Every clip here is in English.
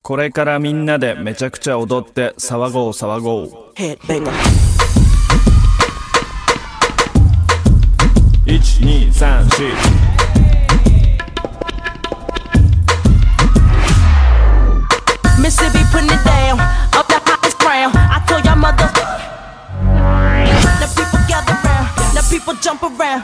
これからみんなでめちゃくちゃ踊って騒ごう騒ごう。 Headbanger 1,2,3,4 Missy be putting it down up the hottest crown. I told y'all mother. Now people gather round. Now people jump around.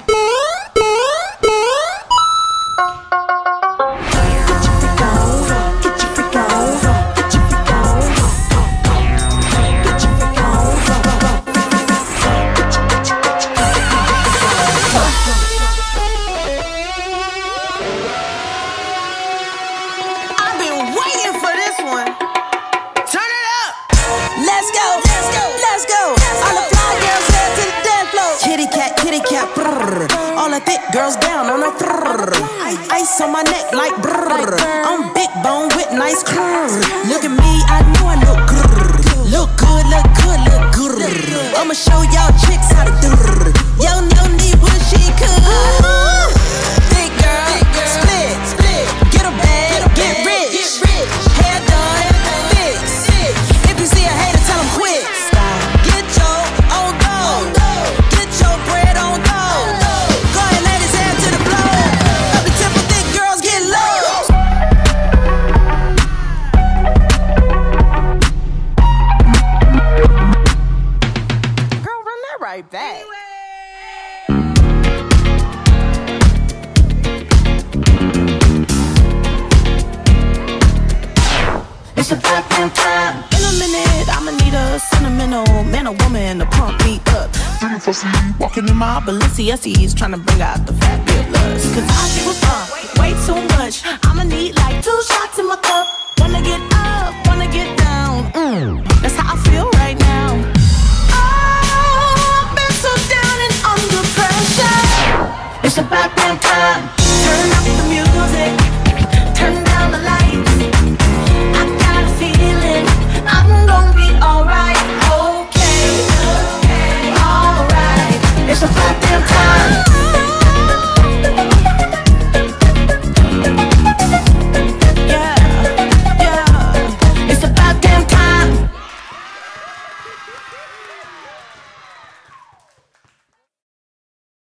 All the thick girls down on a ice on my neck like brrr. I'm big bone with nice curves. Look at me, I know I look good. Look good, look good, look good. I'ma show y'all chicks how to do. Yo, no need what she could. Big girl, split, get a bag, get rich. Hair done, fix. If you see a hater, tell him quit. Get your own gold. Get your bread on gold. Back. It's a backroom time. In a minute, I'ma need a sentimental man or woman to pump me up. Walking in my Balenciennes, trying to bring out the fabulous. Cause I give a fuck way too much. I'ma need like 2 shots in my cup. Wanna get up, wanna get down. That's how I feel right now. It's a backroom time. Turn up the music.